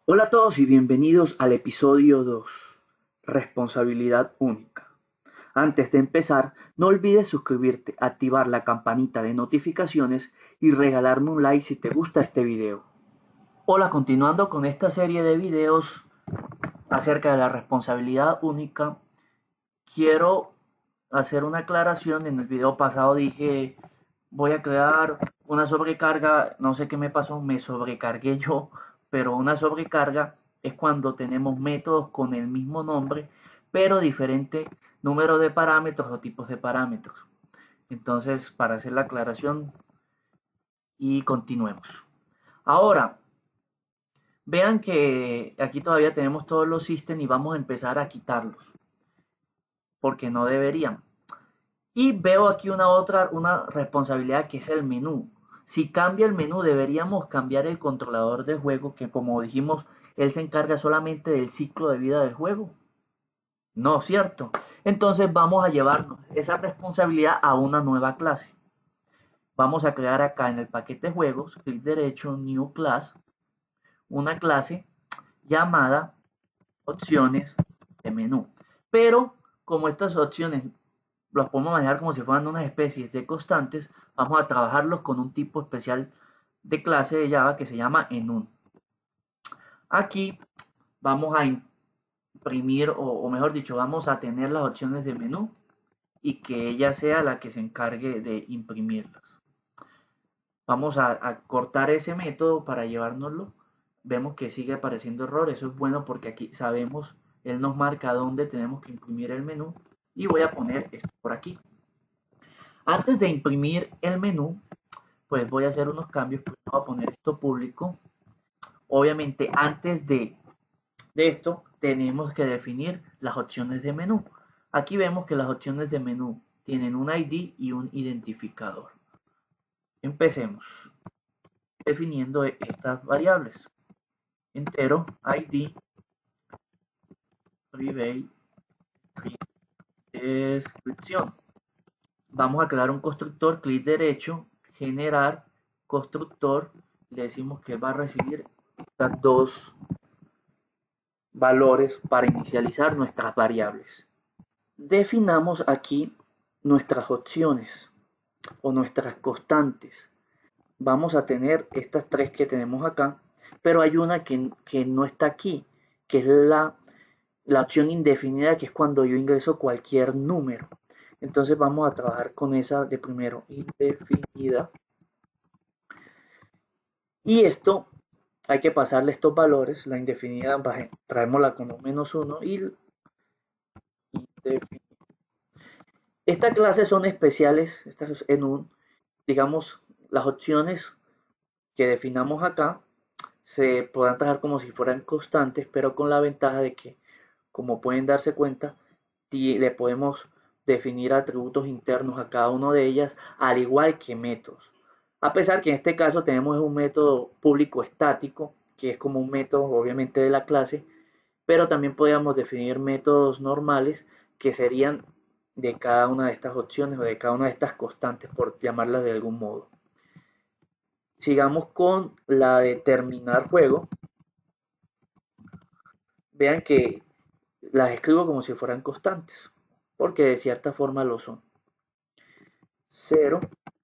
Hola a todos y bienvenidos al episodio 2, Responsabilidad única. Antes de empezar, no olvides suscribirte, activar la campanita de notificaciones y regalarme un like si te gusta este video. Hola, continuando con esta serie de videos acerca de la responsabilidad única, quiero hacer una aclaración. En el video pasado dije voy a crear una sobrecarga, no sé qué me pasó, me sobrecargué yo, pero una sobrecarga es cuando tenemos métodos con el mismo nombre, pero diferente número de parámetros o tipos de parámetros. Entonces, para hacer la aclaración y continuemos. Ahora, vean que aquí todavía tenemos todos los systems y vamos a empezar a quitarlos, porque no deberían. Y veo aquí una responsabilidad que es el menú. Si cambia el menú, deberíamos cambiar el controlador de juego, que como dijimos, él se encarga solamente del ciclo de vida del juego. No, ¿cierto? Entonces vamos a llevarnos esa responsabilidad a una nueva clase. Vamos a crear acá en el paquete juegos, clic derecho, New Class, una clase llamada opciones de menú. Pero como estas opciones los podemos manejar como si fueran unas especies de constantes, vamos a trabajarlos con un tipo especial de clase de Java que se llama enum. Aquí vamos a imprimir, o mejor dicho, vamos a tener las opciones de menú y que ella sea la que se encargue de imprimirlas. Vamos a cortar ese método para llevárnoslo. Vemos que sigue apareciendo error, eso es bueno porque aquí sabemos, él nos marca dónde tenemos que imprimir el menú y voy a poner esto por aquí. Antes de imprimir el menú, pues voy a hacer unos cambios. Voy a poner esto público. Obviamente, antes de esto, tenemos que definir las opciones de menú. Aquí vemos que las opciones de menú tienen un ID y un identificador. Empecemos definiendo estas variables. Entero, ID, private, descripción. Vamos a crear un constructor, clic derecho, generar constructor. Le decimos que va a recibir estas dos valores para inicializar nuestras variables. Definamos aquí nuestras opciones o nuestras constantes. Vamos a tener estas tres que tenemos acá, pero hay una que no está aquí, que es la opción indefinida, que es cuando yo ingreso cualquier número. Entonces vamos a trabajar con esa de primero, indefinida. Y esto hay que pasarle estos valores, la indefinida traémosla como -1 y indefinida. Estas clases son especiales, estas en digamos, las opciones que definamos acá se podrán trabajar como si fueran constantes, pero con la ventaja de que, como pueden darse cuenta, le podemos definir atributos internos a cada una de ellas, al igual que métodos. A pesar que en este caso tenemos un método público estático, que es como un método obviamente de la clase, pero también podríamos definir métodos normales que serían de cada una de estas opciones o de cada una de estas constantes, por llamarlas de algún modo. Sigamos con la de terminar juego. Vean que las escribo como si fueran constantes, porque de cierta forma lo son. 0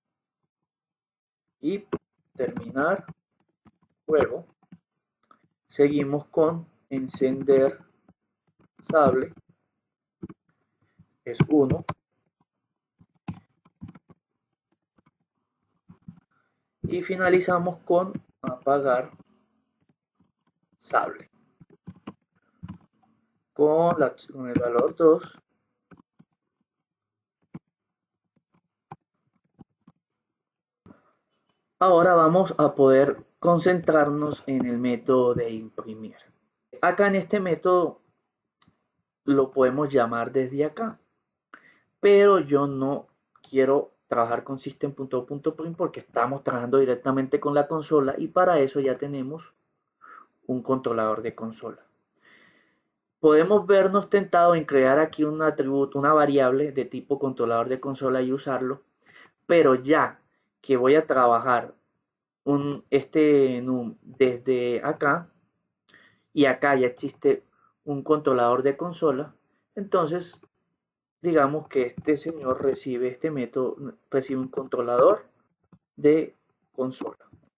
y terminar juego. Seguimos con encender sable, es 1. Y finalizamos con apagar sable. Con el valor 2. Ahora vamos a poder concentrarnos en el método de imprimir. Acá en este método lo podemos llamar desde acá, pero yo no quiero trabajar con system.out.print porque estamos trabajando directamente con la consola y para eso ya tenemos un controlador de consola. Podemos vernos tentados en crear aquí un atributo, una variable de tipo controlador de consola y usarlo, pero ya que voy a trabajar este enum desde acá, y acá ya existe un controlador de consola, entonces digamos que este señor recibe este método, recibe un controlador de consola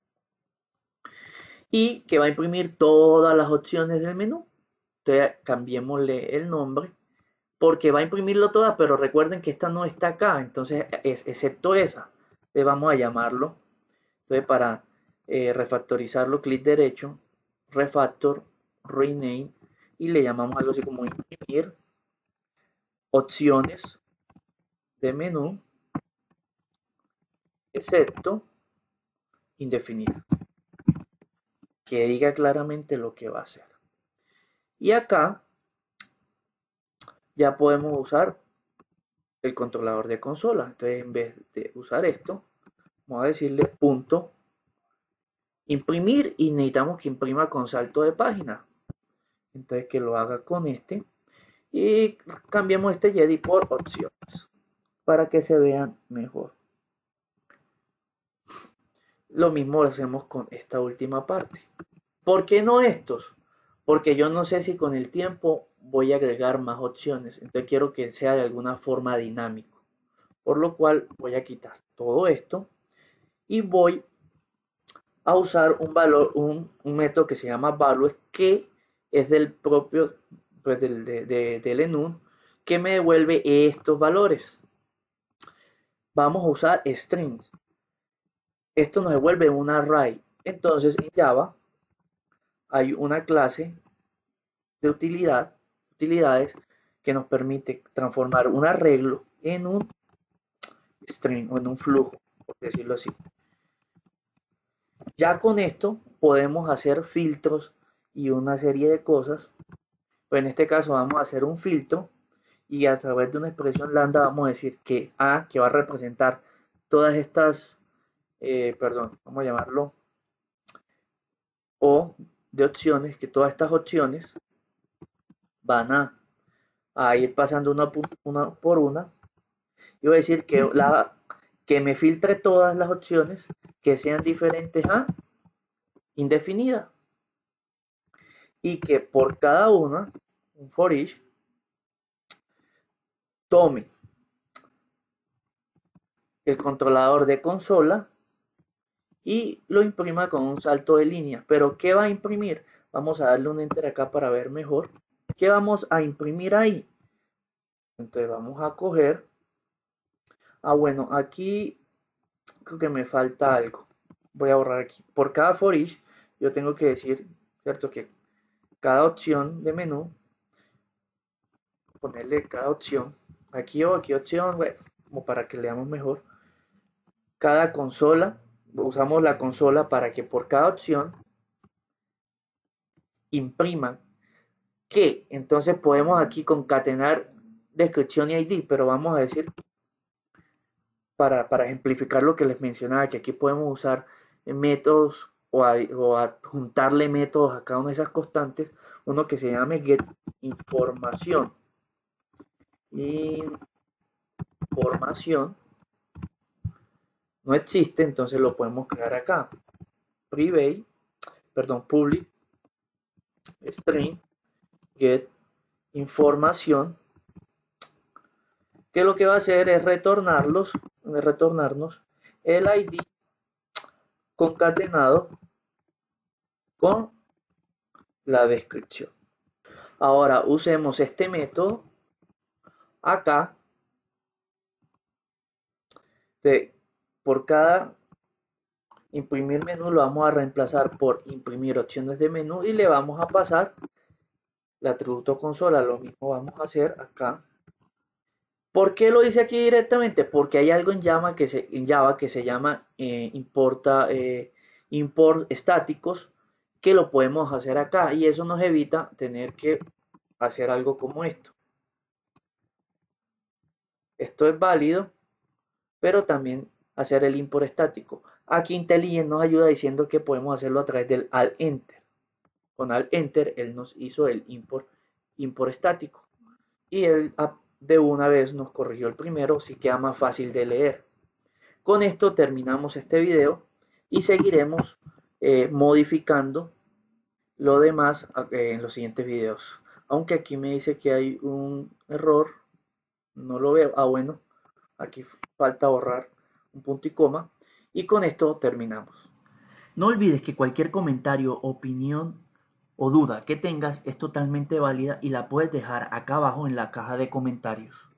y que va a imprimir todas las opciones del menú. Entonces cambiémosle el nombre porque va a imprimirlo todas, pero recuerden que esta no está acá, entonces es excepto esa. Le vamos a llamarlo, entonces para refactorizarlo, clic derecho, refactor, rename, y le llamamos algo así como imprimir opciones de menú, excepto indefinida, que diga claramente lo que va a hacer. Y acá ya podemos usar el controlador de consola. Entonces en vez de usar esto, vamos a decirle punto imprimir y necesitamos que imprima con salto de página. Entonces que lo haga con este y cambiamos este Jedi por opciones para que se vean mejor. Lo mismo lo hacemos con esta última parte. ¿Por qué no estos? Porque yo no sé si con el tiempo voy a agregar más opciones. Entonces quiero que sea de alguna forma dinámico. Por lo cual voy a quitar todo esto y voy a usar un valor, un método que se llama values, que es del propio, pues del enum, que me devuelve estos valores. Vamos a usar strings. Esto nos devuelve un array. Entonces en Java hay una clase de utilidades que nos permite transformar un arreglo en un string o en un flujo, por decirlo así. Ya con esto podemos hacer filtros y una serie de cosas. Pues en este caso vamos a hacer un filtro y a través de una expresión lambda vamos a decir que A, que va a representar todas estas, vamos a llamarlo O de opciones, que todas estas opciones van a ir pasando una por una. Y voy a decir que me filtre todas las opciones que sean diferentes a indefinida. Y que por cada una, un for each, tome el controlador de consola y lo imprima con un salto de línea. Pero ¿qué va a imprimir? Vamos a darle un enter acá para ver mejor. ¿Qué vamos a imprimir ahí? Entonces vamos a coger. Bueno, aquí creo que me falta algo. Voy a borrar aquí. Por cada for each, yo tengo que decir, ¿cierto? Que cada opción de menú, ponerle cada opción, aquí o aquí opción, bueno, como para que leamos mejor. Cada consola, usamos la consola para que por cada opción impriman que entonces podemos aquí concatenar descripción y ID, pero vamos a decir para ejemplificar lo que les mencionaba, que aquí podemos usar métodos o adjuntarle métodos a cada una de esas constantes, uno que se llame get información. Información no existe, entonces lo podemos crear acá. Private, perdón, public string get información, que lo que va a hacer es retornarnos el ID concatenado con la descripción. Ahora usemos este método acá por cada imprimir menú lo vamos a reemplazar por imprimir opciones de menú y le vamos a pasar el atributo consola. Lo mismo vamos a hacer acá. ¿Por qué lo hice aquí directamente? Porque hay algo en Java que se llama import estáticos, que lo podemos hacer acá y eso nos evita tener que hacer algo como esto. Esto es válido, pero también hacer el import estático. Aquí IntelliJ nos ayuda diciendo que podemos hacerlo a través del alt enter. Con alt enter él nos hizo el import estático y él de una vez nos corrigió el primero, si queda más fácil de leer. Con esto terminamos este video y seguiremos modificando lo demás en los siguientes videos. Aunque aquí me dice que hay un error, no lo veo. Ah, bueno, aquí falta borrar un punto y coma. Y con esto terminamos. No olvides que cualquier comentario, opinión o duda que tengas es totalmente válida y la puedes dejar acá abajo en la caja de comentarios.